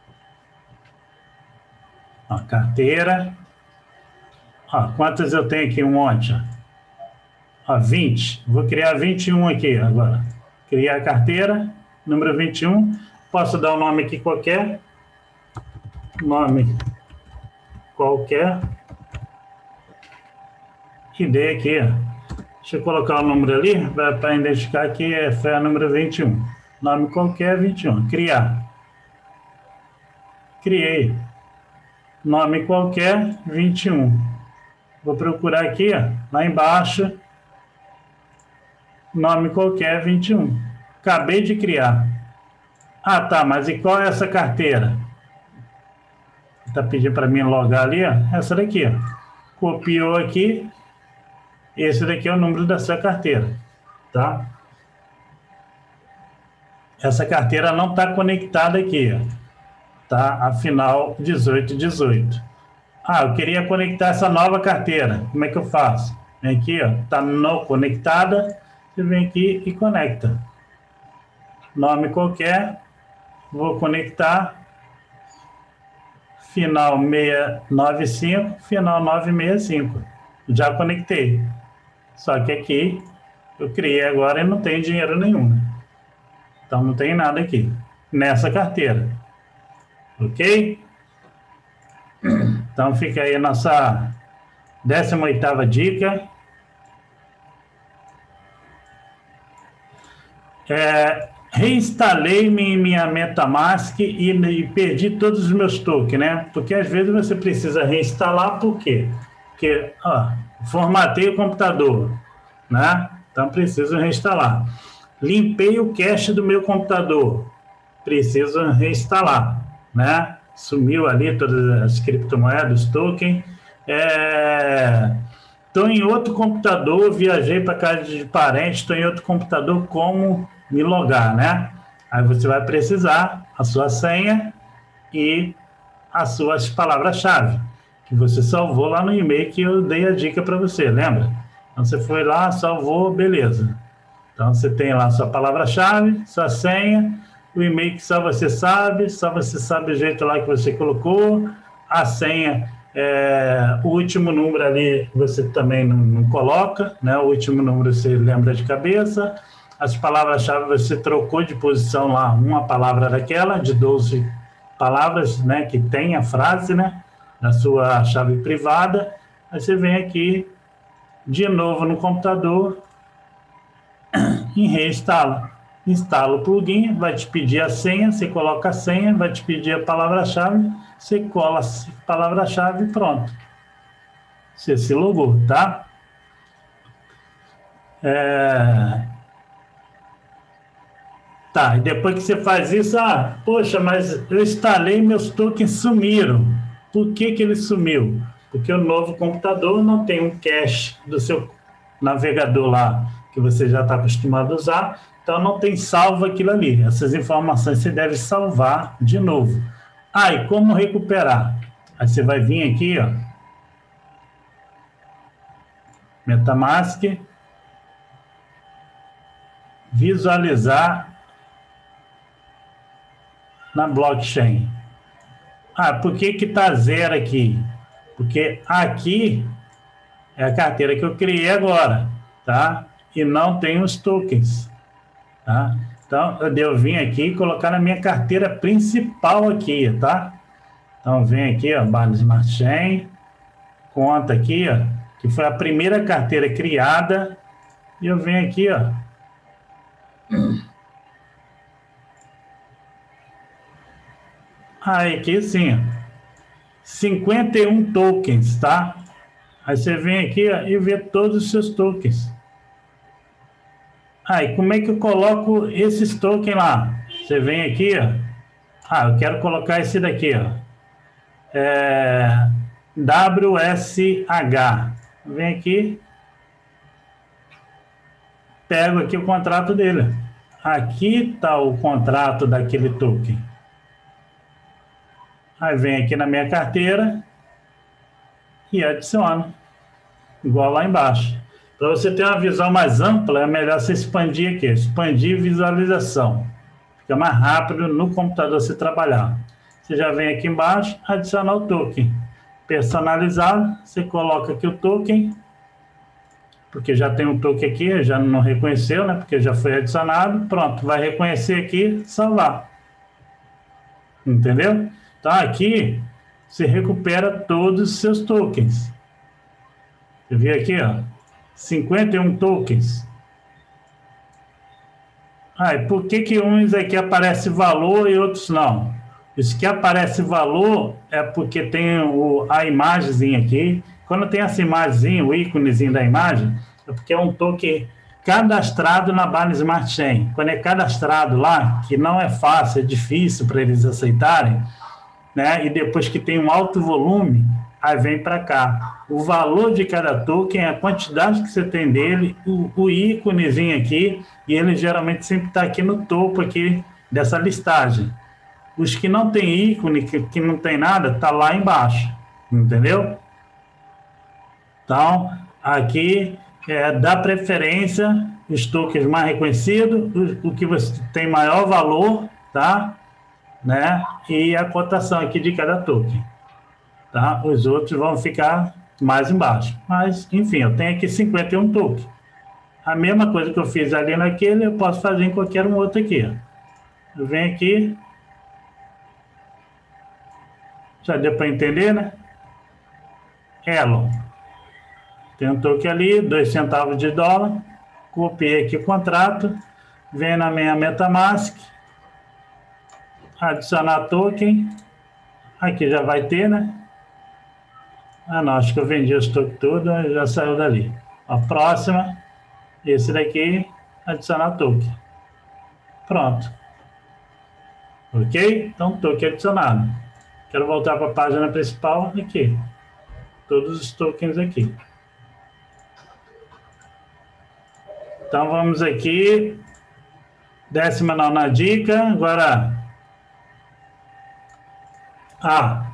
Ó, carteira. Ó, quantas eu tenho aqui? Um monte. Ó, vinte. Vou criar vinte e um aqui agora. Criar a carteira, número vinte e um. Posso dar um nome aqui qualquer. Nome qualquer. E dei aqui. Deixa eu colocar o número ali para identificar que é fé número vinte e um. Nome qualquer, vinte e um. Criar. Criei. Nome qualquer, vinte e um. Vou procurar aqui, ó, lá embaixo. Nome qualquer, vinte e um. Acabei de criar. Ah, tá, mas e qual é essa carteira? Está pedindo para mim logar ali, ó. Essa daqui, ó. Copiou aqui. Esse daqui é o número da sua carteira, tá? Essa carteira não está conectada aqui, ó, tá? Afinal, dezoito, dezoito. Ah, eu queria conectar essa nova carteira. Como é que eu faço? Vem aqui, ó, tá não conectada. Você vem aqui e conecta. Nome qualquer. Vou conectar. Final seiscentos e noventa e cinco, final novecentos e sessenta e cinco. Já conectei. Só que aqui eu criei agora e não tem dinheiro nenhum, né? Então não tem nada aqui nessa carteira. Ok? Então fica aí a nossa décima oitava dica. É, reinstalei minha MetaMask e, e perdi todos os meus tokens, né? Porque às vezes você precisa reinstalar, por quê? Porque, ó, formatei o computador, né? Então preciso reinstalar. Limpei o cache do meu computador, preciso reinstalar, né? Sumiu ali todas as criptomoedas, token. Estou é... em outro computador, viajei para casa de parente, estou em outro computador, como me logar, né? Aí você vai precisar a sua senha e as suas palavras-chave, que você salvou lá no e-mail que eu dei a dica para você, lembra? Então você foi lá, salvou, beleza. Então você tem lá a sua palavra-chave, sua senha, o e-mail que só você sabe, só você sabe o jeito lá que você colocou, a senha, é, o último número ali você também não, não coloca, né? O último número você lembra de cabeça, as palavras-chave você trocou de posição lá, uma palavra daquela, de doze palavras, né? Que tem a frase, né? Na sua chave privada, aí você vem aqui, de novo no computador, e reinstala. Instala o plugin, vai te pedir a senha, você coloca a senha, vai te pedir a palavra-chave, você cola a palavra-chave e pronto. Você se logou, tá? É... Tá, e depois que você faz isso, ah, poxa, mas eu instalei, meus tokens sumiram. Por que que ele sumiu? Porque o novo computador não tem um cache do seu navegador lá, que você já está acostumado a usar, então não tem salvo aquilo ali. Essas informações você deve salvar de novo. Ah, e como recuperar? Aí você vai vir aqui, ó, MetaMask, visualizar na blockchain. Ah, por que que tá zero aqui? Porque aqui é a carteira que eu criei agora, tá? E não tem os tokens, tá? Então, eu devo vir aqui e colocar na minha carteira principal aqui, tá? Então, vem aqui, ó, Binance Smart Chain, conta aqui, ó, que foi a primeira carteira criada, e eu venho aqui, ó, aí aqui sim, ó, cinquenta e um tokens, tá? Aí você vem aqui, ó, e vê todos os seus tokens. Ah, e como é que eu coloco esses tokens lá? Você vem aqui, ó. Ah, eu quero colocar esse daqui, ó. É... W S H. Vem aqui, pego aqui o contrato dele. Aqui está o contrato daquele token. Aí vem aqui na minha carteira e adiciono, igual lá embaixo. Para você ter uma visão mais ampla, é melhor você expandir aqui, expandir visualização. Fica mais rápido no computador você trabalhar. Você já vem aqui embaixo, adicionar o token. Personalizado, você coloca aqui o token, porque já tem um token aqui, já não reconheceu, né? Porque já foi adicionado. Pronto, vai reconhecer aqui, salvar. Entendeu? Então aqui você recupera todos os seus tokens. Você vê aqui, ó, cinquenta e um tokens. Ah, e por que que uns aqui aparece valor e outros não? Isso que aparece valor é porque tem o, a imagenzinha aqui. Quando tem essa imagenzinha, o íconezinho da imagem, é porque é um token cadastrado na Binance Smart Chain. Quando é cadastrado lá, que não é fácil, é difícil para eles aceitarem, né? E depois que tem um alto volume, aí vem para cá. O valor de cada token, a quantidade que você tem dele, o, o íconezinho aqui, e ele geralmente sempre está aqui no topo aqui dessa listagem. Os que não tem ícone, que, que não tem nada, tá lá embaixo, entendeu? Então, aqui é, dá preferência os tokens mais reconhecidos, o, o que você tem maior valor, tá? Né? E a cotação aqui de cada token, tá? Os outros vão ficar mais embaixo. Mas, enfim, eu tenho aqui cinquenta e um tokens. A mesma coisa que eu fiz ali naquele, eu posso fazer em qualquer um outro aqui. Ó. Eu venho aqui. Já deu para entender, né? Elon. Tem um token ali, dois centavos de dólar. Copiei aqui o contrato. Venho na minha MetaMask. Adicionar token. Aqui já vai ter, né? Ah, não, acho que eu vendi os tokens todos, já saiu dali. A próxima, esse daqui, adicionar token. Pronto. Ok? Então, token adicionado. Quero voltar para a página principal aqui. Todos os tokens aqui. Então, vamos aqui. Décima nona dica. Agora... Ah...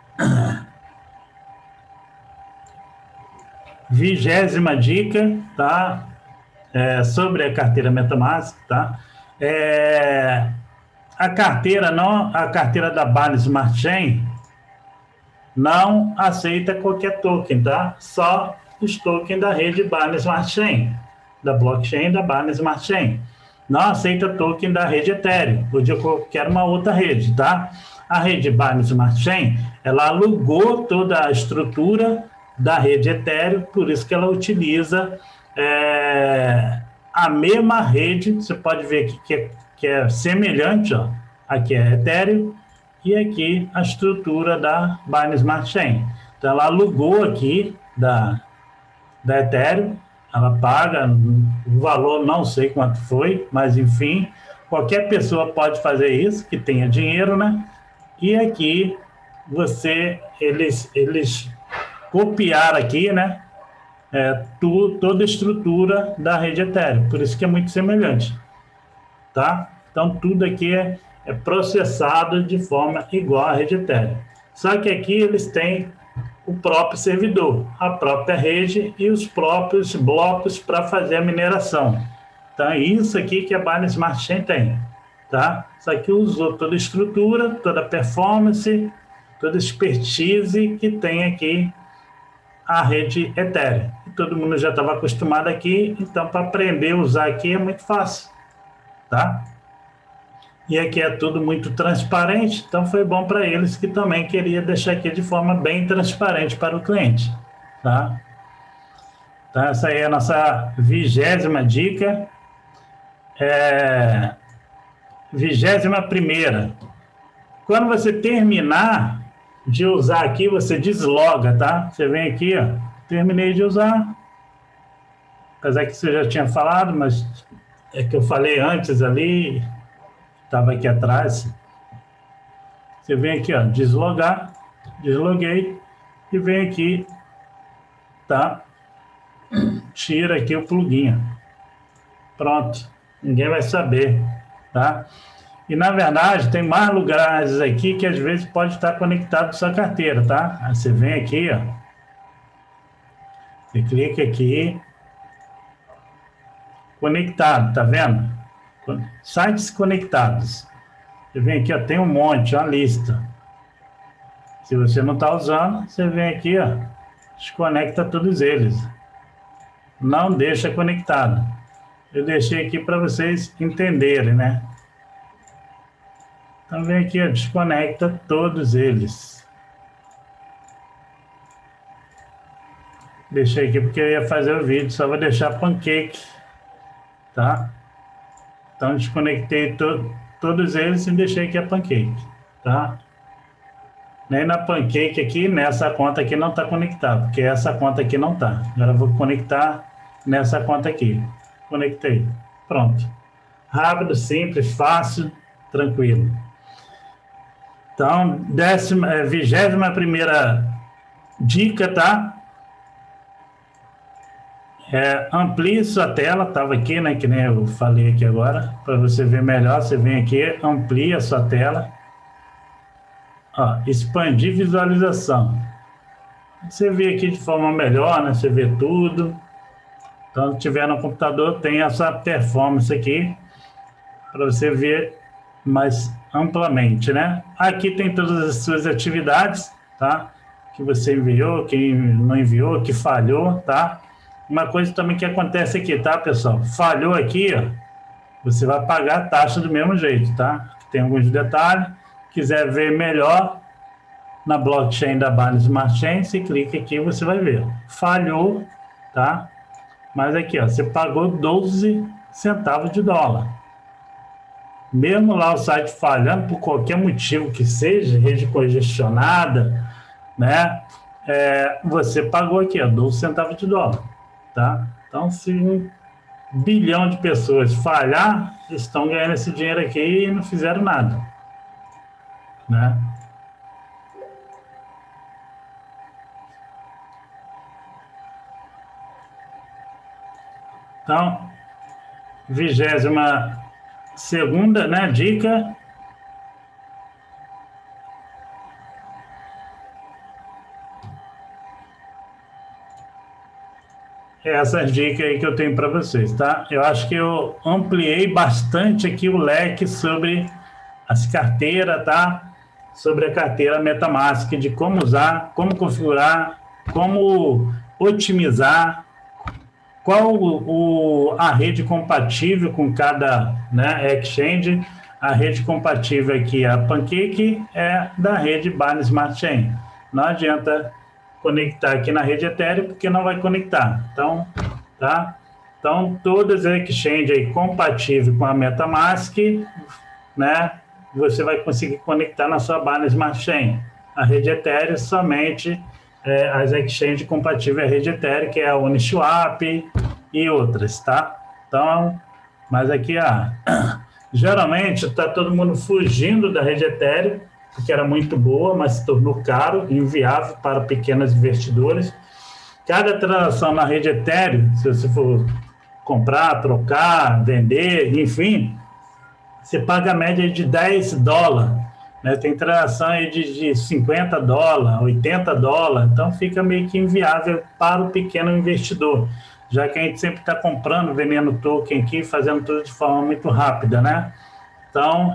Vigésima dica, tá? É, sobre a carteira MetaMask, tá? É, a carteira não, a carteira da Binance Smart Chain não aceita qualquer token, tá? Só os tokens da rede Binance Smart Chain, da blockchain da Binance Smart Chain. Não aceita token da rede Ethereum, ou de qualquer uma outra rede, tá? A rede Binance Smart Chain, ela alugou toda a estrutura da rede Ethereum, por isso que ela utiliza é, a mesma rede. Você pode ver aqui que é, que é semelhante, ó. Aqui é Ethereum e aqui a estrutura da Binance Smart Chain. Então ela alugou aqui da, da Ethereum, ela paga o valor, não sei quanto foi, mas enfim, qualquer pessoa pode fazer isso, que tenha dinheiro, né? E aqui você, eles, eles copiar aqui, né, é, tu, toda a estrutura da rede Ethereum, por isso que é muito semelhante, tá? Então, tudo aqui é, é processado de forma igual à rede Ethereum. Só que aqui eles têm o próprio servidor, a própria rede e os próprios blocos para fazer a mineração. Então, é isso aqui que a Binance Smart Chain tem, tá? Só que usou toda a estrutura, toda a performance, toda a expertise que tem aqui a rede Ethereum. Todo mundo já estava acostumado aqui, então para aprender a usar aqui é muito fácil, tá? E aqui é tudo muito transparente, então foi bom para eles, que também queria deixar aqui de forma bem transparente para o cliente, tá? Então essa aí é a nossa vigésima dica. É... Vigésima primeira. Quando você terminar de usar aqui, você desloga, tá? Você vem aqui, ó, terminei de usar. Apesar que você já tinha falado, mas é que eu falei antes ali, estava aqui atrás. Você vem aqui, ó, deslogar, desloguei. e vem aqui, tá? Tira aqui o plugin. Pronto, ninguém vai saber, tá? E na verdade tem mais lugares aqui que às vezes pode estar conectado à sua carteira, tá? Aí você vem aqui, ó. Você clica aqui, conectado, tá vendo? Sites conectados. Você vem aqui, ó, tem um monte, uma lista. Se você não está usando, você vem aqui, ó, desconecta todos eles. Não deixa conectado. Eu deixei aqui para vocês entenderem, né? Então vem aqui, ó, desconecta todos eles. Deixei aqui porque eu ia fazer o vídeo, só vou deixar Pancake, tá? Então desconectei to todos eles e deixei aqui a Pancake, tá? Nem na Pancake aqui, nessa conta aqui não está conectado, porque essa conta aqui não está. Agora eu vou conectar nessa conta aqui. Conectei. Pronto. Rápido, simples, fácil, tranquilo. Então, décima, é, vigésima primeira dica, tá? É, amplie sua tela, estava aqui, né? Que nem eu falei aqui agora. Para você ver melhor, você vem aqui, amplia a sua tela. Ó, expandir visualização. Você vê aqui de forma melhor, né? Você vê tudo. Então, se tiver no computador, tem essa performance aqui para você ver mais amplamente, né? Aqui tem todas as suas atividades, tá? Que você enviou, que não enviou, que falhou, tá? Uma coisa também que acontece aqui, tá, pessoal? Falhou aqui, ó, você vai pagar a taxa do mesmo jeito, tá? Tem alguns detalhes. Quiser ver melhor na blockchain da Binance Smart Chain, você clica aqui e você vai ver. Falhou, tá? Mas aqui, ó, você pagou doze centavos de dólar. Mesmo lá o site falhando por qualquer motivo que seja, rede congestionada, né? É, você pagou aqui, ó, doze centavos de dólar, tá? Então, se um bilhão de pessoas falhar, estão ganhando esse dinheiro aqui e não fizeram nada, né? Então, vigésima segunda, né, dica. Essas dicas aí que eu tenho para vocês, tá? Eu acho que eu ampliei bastante aqui o leque sobre as carteiras, tá? Sobre a carteira MetaMask, de como usar, como configurar, como otimizar, qual o, a rede compatível com cada, né, exchange. A rede compatível aqui, a Pancake, é da rede Binance Smart Chain. Não adianta conectar aqui na rede Ethereum, porque não vai conectar. Então, tá? Então, todas as exchanges aí compatíveis com a MetaMask, né, você vai conseguir conectar na sua Binance Smart Chain. A rede Ethereum somente é, as exchanges compatíveis à rede Ethereum, que é a Uniswap e outras, tá? Então, mas aqui, ah, geralmente está todo mundo fugindo da rede Ethereum, porque era muito boa, mas se tornou caro e inviável para pequenos investidores. Cada transação na rede Ethereum, se você for comprar, trocar, vender, enfim, você paga a média de dez dólares. Né? Tem transação aí de, de cinquenta dólares, oitenta dólares, então fica meio que inviável para o pequeno investidor, já que a gente sempre está comprando, vendendo token aqui, fazendo tudo de forma muito rápida, né? Então,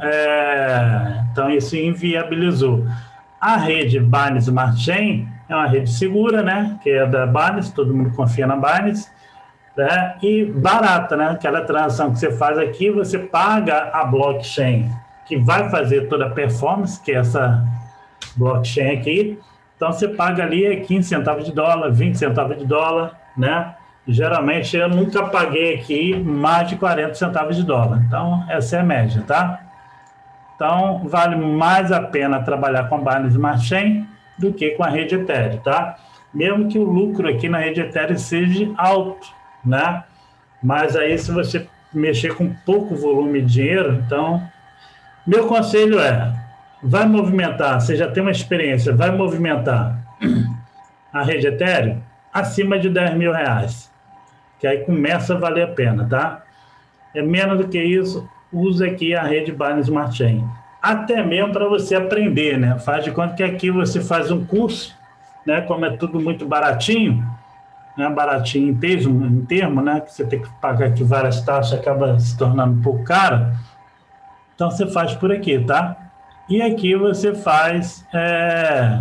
é, então isso inviabilizou. A rede Binance Smart Chain é uma rede segura, né? Que é da Binance, todo mundo confia na Binance, né? E barata, né? Aquela transação que você faz aqui, você paga a blockchain que vai fazer toda a performance, que é essa blockchain aqui. Então, você paga ali quinze centavos de dólar, vinte centavos de dólar, né? Geralmente, eu nunca paguei aqui mais de quarenta centavos de dólar. Então, essa é a média, tá? Então, vale mais a pena trabalhar com a Binance Smart Chain do que com a rede Ethereum, tá? Mesmo que o lucro aqui na rede Ethereum seja alto, né? Mas aí, se você mexer com pouco volume de dinheiro, então, meu conselho é, vai movimentar, você já tem uma experiência, vai movimentar a rede Ethereum? Acima de dez mil reais, que aí começa a valer a pena, tá? É menos do que isso, usa aqui a rede Binance Smart Chain. Até mesmo para você aprender, né? Faz de conta que aqui você faz um curso, né? Como é tudo muito baratinho, né? Baratinho em termo, em termo, né? Que você tem que pagar aqui várias taxas, acaba se tornando um pouco caro. Então você faz por aqui, tá? E aqui você faz... É,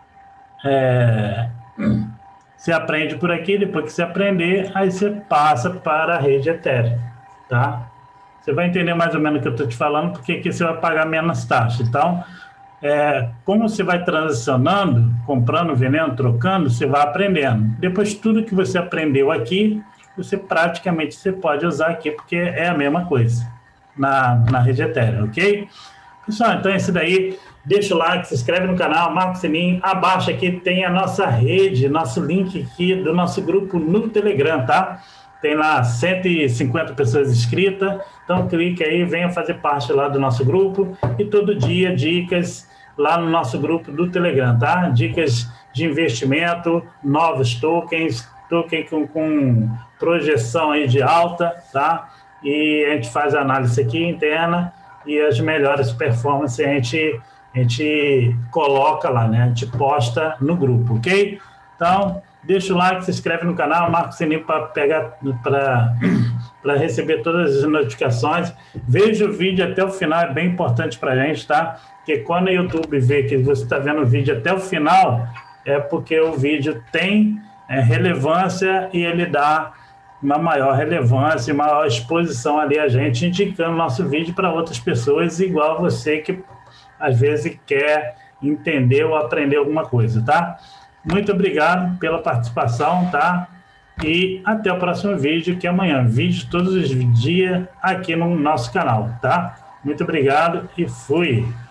é, você aprende por aqui, depois que você aprender, aí você passa para a rede Ethereum, tá? Você vai entender mais ou menos o que eu estou te falando, porque aqui você vai pagar menos taxa. Então, é, como você vai transicionando, comprando, vendendo, trocando, você vai aprendendo. Depois, tudo que você aprendeu aqui, você praticamente você pode usar aqui, porque é a mesma coisa na, na rede Ethereum, ok? Pessoal, então é isso daí. Deixa o like, se inscreve no canal, marca o sininho. Abaixo aqui tem a nossa rede, nosso link aqui do nosso grupo no Telegram, tá? Tem lá cento e cinquenta pessoas inscritas. Então clique aí, venha fazer parte lá do nosso grupo. E todo dia dicas lá no nosso grupo do Telegram, tá? Dicas de investimento, novos tokens, token com, com projeção aí de alta, tá? E a gente faz a análise aqui interna e as melhores performances a gente, a gente coloca lá, né? A gente posta no grupo, ok? Então, deixa o like, se inscreve no canal, marca o sininho para pegar, para receber todas as notificações. Veja o vídeo até o final, é bem importante para a gente, tá? Porque quando o YouTube vê que você está vendo o vídeo até o final, é porque o vídeo tem é, relevância e ele dá uma maior relevância, maior exposição ali a gente, indicando nosso vídeo para outras pessoas, igual você que às vezes quer entender ou aprender alguma coisa, tá? Muito obrigado pela participação, tá? E até o próximo vídeo, que é amanhã. Vídeo todos os dias aqui no nosso canal, tá? Muito obrigado e fui!